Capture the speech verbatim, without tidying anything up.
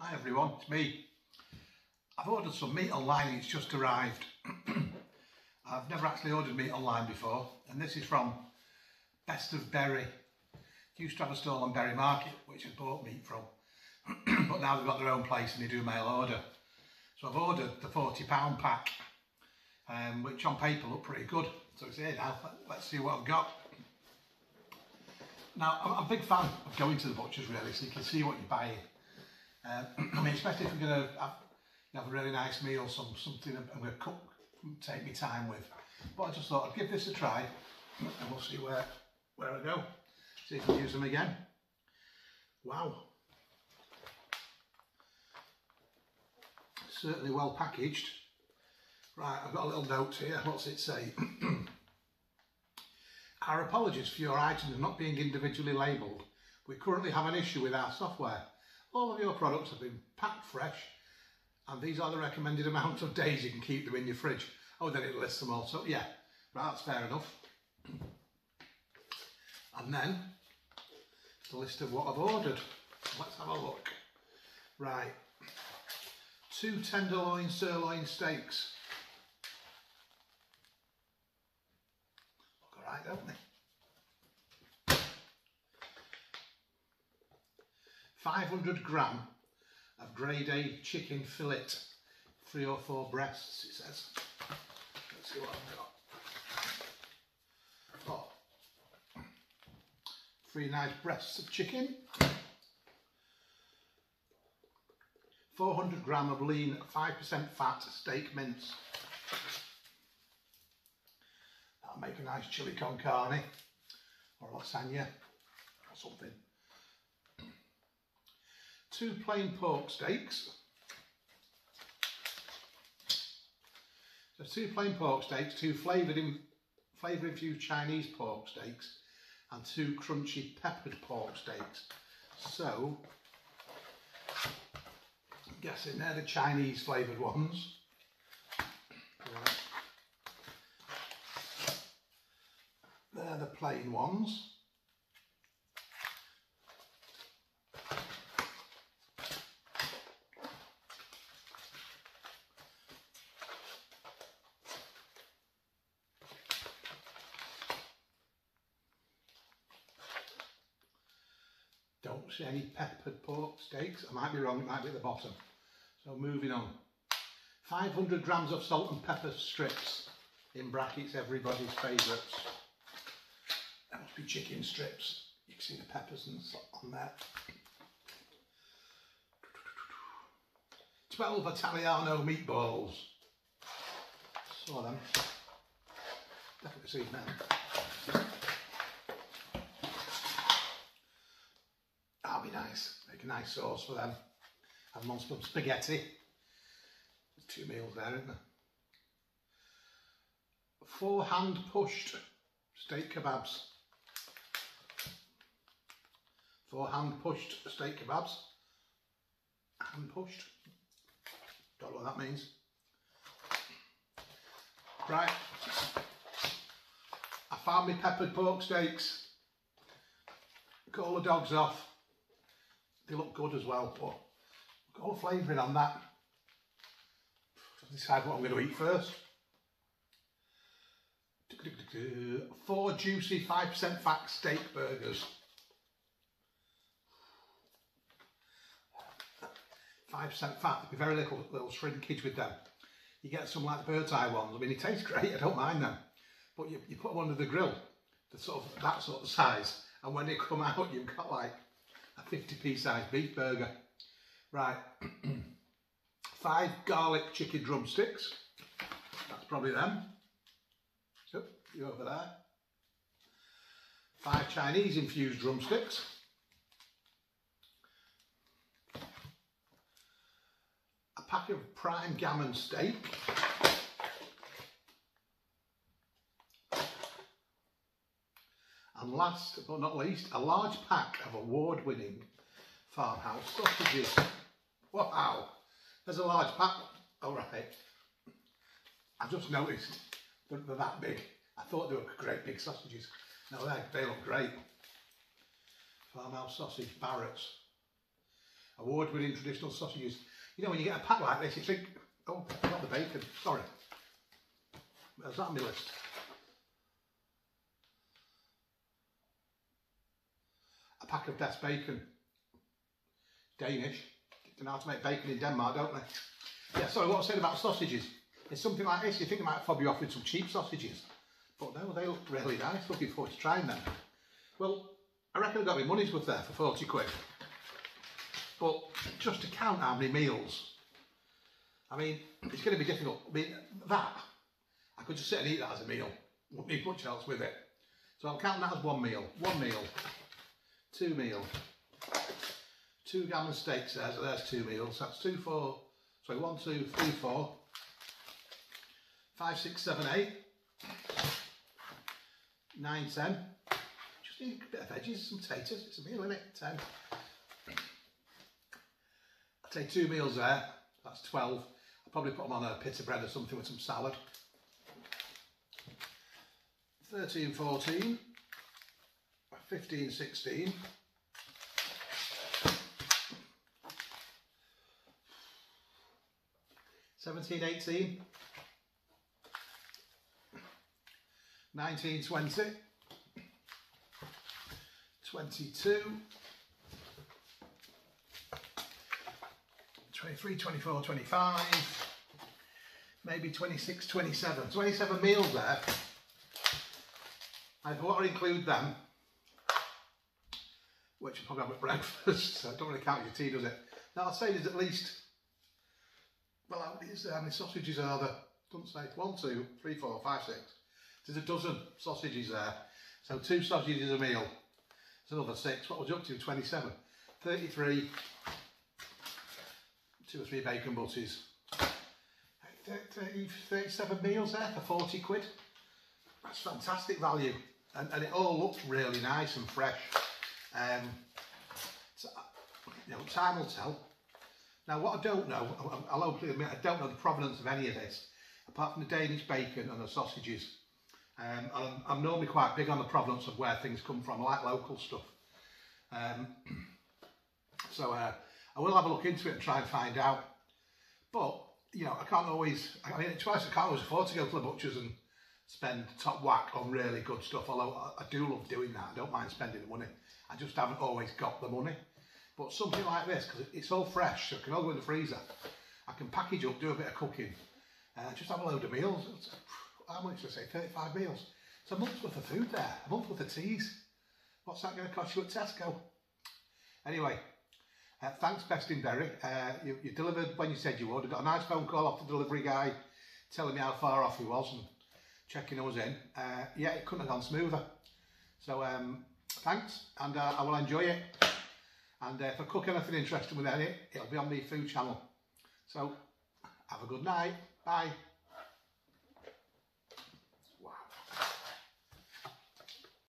Hi everyone, it's me. I've ordered some meat online, it's just arrived. I've never actually ordered meat online before, and this is from Best of Bury. Used to have a stall on Bury Market, which I bought meat from, but now they've got their own place and they do mail order. So I've ordered the forty pound pack, um, which on paper look pretty good. So it's here now, let's see what I've got. Now, I'm a big fan of going to the butchers really, so you can see what you're buying. Um, I mean, especially if you're going to have, you know, have a really nice meal, some, something I'm going to cook, take me time with. But I just thought I'd give this a try, and we'll see where, where I go. See if I use them again. Wow. Certainly well packaged. Right, I've got a little note here. What's it say? Our apologies for your items not being individually labelled. We currently have an issue with our software. All of your products have been packed fresh, and these are the recommended amount of days you can keep them in your fridge. Oh, then it lists them all. So yeah, right, that's fair enough. And then the list of what I've ordered. Let's have a look. Right, two tenderloin sirloin steaks. Look alright, don't they? five hundred gram of grade A chicken fillet, three or four breasts, it says. Let's see what I've got. Oh, three nice breasts of chicken. four hundred gram of lean, five percent fat steak mince. That'll make a nice chili con carne or lasagna or something. Two plain pork steaks. So two plain pork steaks, two flavoured in, flavour infused Chinese pork steaks, and two crunchy peppered pork steaks. So, I'm guessing they're the Chinese flavoured ones. Right. They're the plain ones. Don't see any peppered pork steaks. I might be wrong, it might be at the bottom. So moving on. five hundred grams of salt and pepper strips, in brackets everybody's favourites. That must be chicken strips. You can see the peppers and salt on there. twelve Italiano meatballs. Saw them. Definitely seen them. That'll be nice. Make a nice sauce for them. Have them on some spaghetti. There's two meals there, isn't there? Four hand pushed steak kebabs. Four hand pushed steak kebabs. Hand pushed. Don't know what that means. Right. I found my peppered pork steaks. Call the dogs off. They look good as well, but I've got all flavouring on that. I'll decide what I'm going to eat first. Four juicy five percent fat steak burgers. five percent fat, there'll be very little, little shrinkage with them. You get some like bird's eye ones, I mean, it tastes great, I don't mind them. But you, you put them under the grill, the sort of, that sort of size, and when they come out, you've got like a fifty p size beef burger. Right, five garlic chicken drumsticks. That's probably them. So, you over there. Five Chinese infused drumsticks. A pack of prime gammon steak. And last but not least, a large pack of award-winning farmhouse sausages. Wow, there's a large pack. All right. I've just noticed that they're that big. I thought they were great big sausages. No, they, they look great. Farmhouse sausage Barrett's. award-winning traditional sausages. You know, when you get a pack like this, you think, oh, not the bacon, sorry. Where's that on my list? A pack of best bacon. Danish. They know how to make bacon in Denmark, don't they? Yeah, sorry, what I was saying about sausages. It's something like this, you think they might fob you off with some cheap sausages. But no, they look really nice. Looking forward to trying them. Well, I reckon I got my money's worth there for forty quid. But just to count how many meals, I mean, it's going to be difficult. I mean, that, I could just sit and eat that as a meal. Wouldn't need much else with it. So I'm counting that as one meal. One meal. Two meal. Two gammon steaks there, so there's two meals. That's two, four, sorry, one, two, three, four. Five, six, seven, eight. Nine, ten. Just need a bit of veggies, some potatoes. It's a meal, isn't it? Ten. I'd say two meals there. That's twelve. I'll probably put them on a pita bread or something with some salad. Thirteen, fourteen. Fifteen, sixteen. Seventeen, eighteen. Nineteen, twenty. Twenty-two. Twenty-three, twenty-four, twenty-five. Maybe twenty-six, twenty-seven. Twenty-seven meals there. I've got to include them, which I probably have at breakfast, so it don't really count your tea, does it? Now I'd say there's at least, well, how many, is there, how many sausages are there? Doesn't say. One, two, three, four, five, six. There's a dozen sausages there. So two sausages a meal. There's another six. What was up to? twenty-seven. thirty-three. Two or three bacon butties. thirty, thirty-seven meals there for forty quid. That's fantastic value. And, and it all looks really nice and fresh. Um, so, you know, time will tell. Now, what I don't know, I'll openly admit, I don't know the provenance of any of this, apart from the Danish bacon and the sausages. Um, I'm, I'm normally quite big on the provenance of where things come from. I like local stuff. Um, so uh, I will have a look into it and try and find out. But, you know, I can't always, I mean, twice I can't always afford to go to the butchers and spend top whack on really good stuff, although I, I do love doing that. I don't mind spending the money. I just haven't always got the money. But something like this, because it's all fresh, so it can all go in the freezer. I can package up, do a bit of cooking, uh, just have a load of meals. How much did I say? thirty-five meals. It's a month's worth of food there, a month's worth of teas. What's that going to cost you at Tesco? Anyway, uh, thanks Best in Bury. Uh, you, you delivered when you said you would. I got a nice phone call off the delivery guy telling me how far off he was and checking us in. Uh, yeah, it couldn't have gone smoother. So um, thanks, and uh, I will enjoy it. And uh, if I cook anything interesting with it, it'll be on the food channel. So have a good night. Bye.